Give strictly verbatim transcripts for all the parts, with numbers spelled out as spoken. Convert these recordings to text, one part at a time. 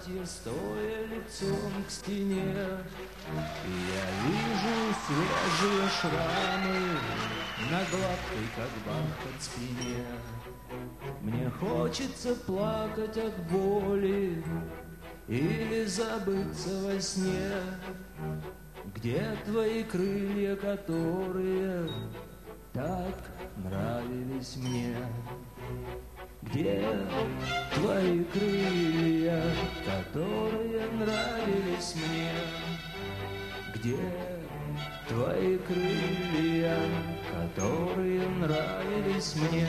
платье, стоя лицом к стене. И я вижу свежие шрамы на гладкой, как бархат, спине. Мне хочется плакать от боли или забыться во сне. Где твои крылья, которые так нравились мне? Где твои крылья, которые нравились мне? Где твои крылья, которые нравились мне?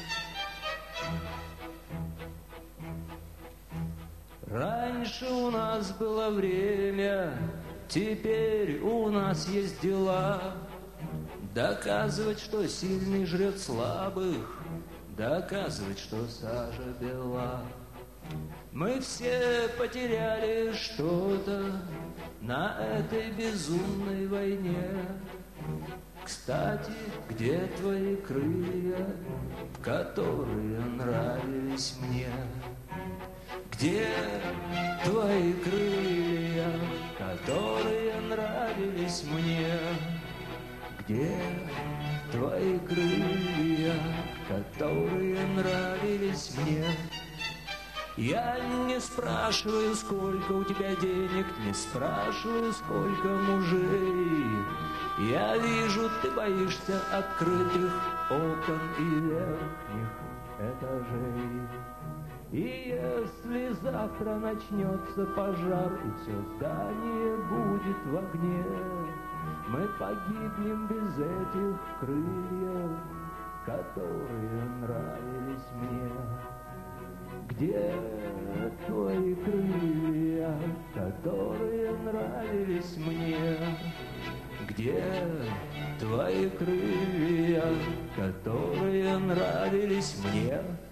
Раньше у нас было время, теперь у нас есть дела. Доказывать, что сильный жрет слабых, доказывать, что сажа бела. Мы все потеряли что-то на этой безумной войне. Кстати, где твои крылья, которые нравились мне? Где твои крылья, которые нравились мне? Где твои крылья, которые нравились мне? Я не спрашиваю, сколько у тебя денег, не спрашиваю, сколько мужей. Я вижу, ты боишься открытых окон и верхних этажей. И если завтра начнется пожар, и все здание будет в огне, мы погибнем без этих крыльев, которые нравились мне. Где твои крылья, которые нравились мне? Где твои крылья, которые нравились мне?